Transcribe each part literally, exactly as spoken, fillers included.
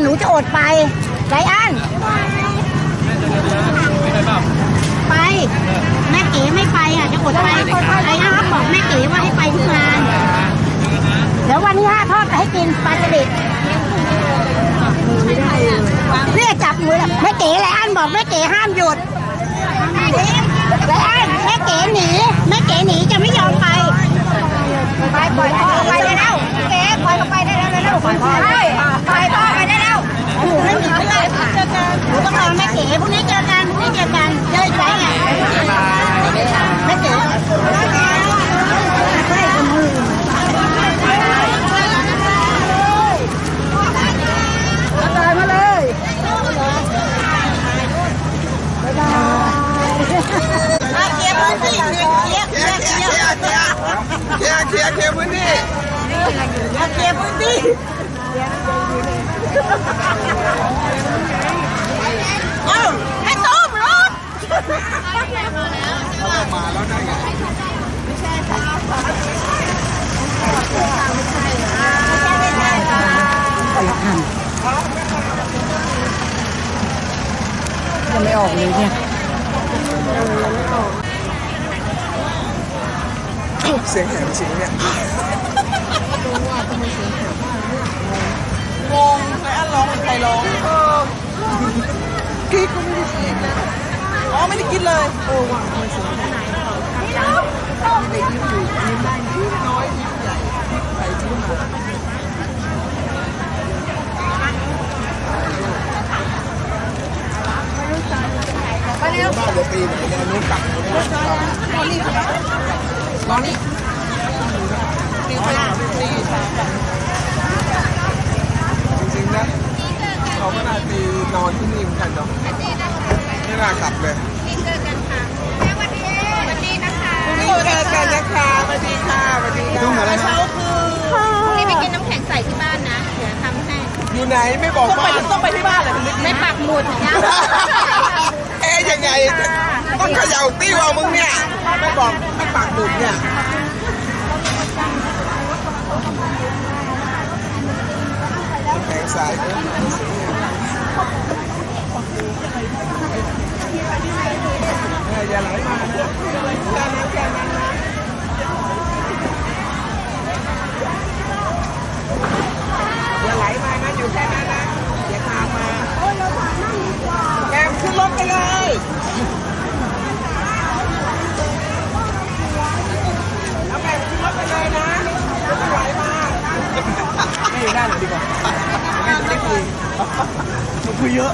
นูจะอดไปไรอันไปแม่เก๋ไม่ไปอ่ะจะอดไปไรอันบอกแม่เก๋ว่าให้ไปทุกงานเดี๋ยววันที่ห้าทอดให้กินปลาสลิดเนี่ยจับมือแม่เก๋ไรอันบอกแม่เก๋ห้ามหยุดไรอันแม่เก๋หนีแม่เก๋หนีจะไม่ยอมไปไปปล่อยพ่อไปได้แล้วเก๋ปล่อยเขาไปได้แล้วแล้วปล่อยพ่อไปปล่อยพ่อไปได้แล้วหนูไม่มีเพื่อนหนูต้องรอแม่เก๋พรุ่งนี้เจอกันพรุ่งนี้เจอกันเจอใจไงแม่เก๋มาเลยบ๊ายบายเคลียร์พื้นที่เคลียร์เคลียร์เคลียร์เคลียร์เคลียร์เคลียร์เคลียร์พื้นที่เคลียร์พื้นที่เอ้าให้ต้มรถมาแล้วได้ไงไม่ใช่ค่ะไม่ใช่ไม่ใช่ค่ะยังไม่ออกเลยเนี่ยเสียงแหบจริงเนี่ยงงใครอันร้องใครร้องกิ๊กก็ไม่ได้เสียงเลยอ๋อไม่ได้กินเลยโอ้หวังเลยเสียงไหนเด็กยิ้มอยู่ยิ้มได้ยิ้มน้อยยิ้มใหญ่ใส่ยิ้มมาไปเร็วบ้านจะตีไหนเนี่ยนู้นตักรอนี่รอนี่ตีไปตีจริงๆนะเขาก็น่าตีนอนที่นี่เหมือนกันเนาะไม่น่ากลับเลยเจอกันค่ะสวัสดีสวัสดีนะคะเจอกันนะคะสวัสดีค่ะสวัสดีค่ะเช้าคือพรุ่งนี้ไปกินน้ำแข็งใส่ที่บ้านนะเดี๋ยวทำให้อยู่ไหนไม่บอกว่าต้องไปที่บ้านเลยไม่ปักหมุดนะเอ๊ยยังไงต้องเขย่าติ้วเอามึงเนี่ยไม่บอกไม่ปักหมุดเนี่ยแข็งใส่อย่าไหลมานะแค่นั้นแค่นั้นนะอย่าไหลมานะอยู่แค่นั้นนะอย่าตามมาแกมขึ้นรถไปเลยเอาแกมขึ้นรถไปเลยนะไม่ไหลมาไม่อยู่ได้หรอกดีกว่าไม่ได้คุยมันคุยเยอะ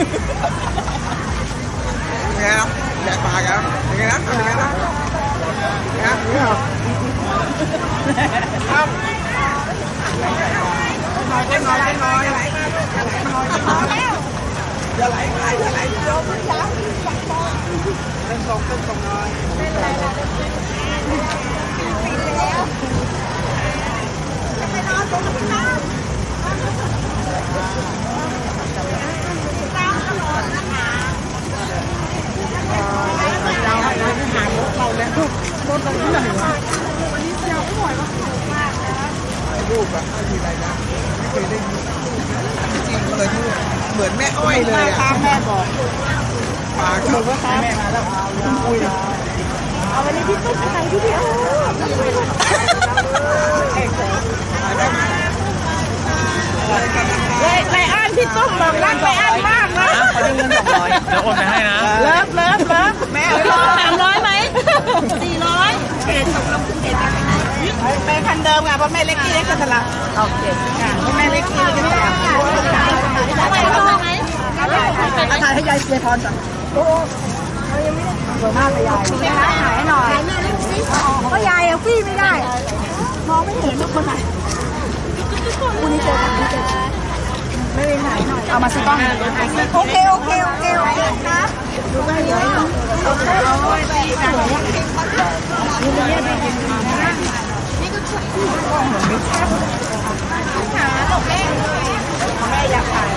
ไงนะแดกปากครับยังไงนะทำยังไงนะนะนี่เหรอครับน้อยน้อยน้อยไหลมาอย่าไหลมาอย่าไหลเดี๋ยวมันยาวเต้นตรงเต้นตรงน้อยเต้นอะไรนะปิดไปแล้วจะไปนอนตรงนี้นะตามตลอดนะคะเราหารถเราแล้วรถเราที่ไหนวะวันนี้ยาวไม่ไหวแล้วมากนะรูปอะไม่มีอะไรนะไม่เคยได้ยินจริงเลยที่เหมือนแม่อ้อยเลยอะแม่บอกปากเหมือนว่าแม่มาแล้วเอาคุยเอาวันนี้พี่ตุ๊กใส่พี่เดียวเลยไรอันพี่ตุ๊กบอกรักไรอันมากนะขอดูเงินสองร้อยแล้วโอนไปให้นะเลิฟเลิฟเลิฟแม่สามร้อยไหมสี่ร้อยเขตตกลงเขตไปคันเดิมอ่ะเพราะแม่เล็กกี้เล็กกันทะละโอเคเพราะแม่เล็กกี้เล็กกันทะละทำไมต้องไหมถ่ายให้ยายเสียพรก่อนโอ้ยังไม่ได้สวยมากเลยยายถ่ายให้หน่อยก็ยายเอาฟี่ไม่ได้มองไม่เห็นทุกคนไหนวันนี้เจอกันเจอกันไม่เป็นไหนหน่อยเอามาสิกล้องโอเคโอเคโอเคโอเคครับดูไปเยอะเอาไปดีกันนี่ก็ช่วยนี่ก็ช่วยเหมือนไม่ใช่หาหลบเล่นแม่อยากถ่าย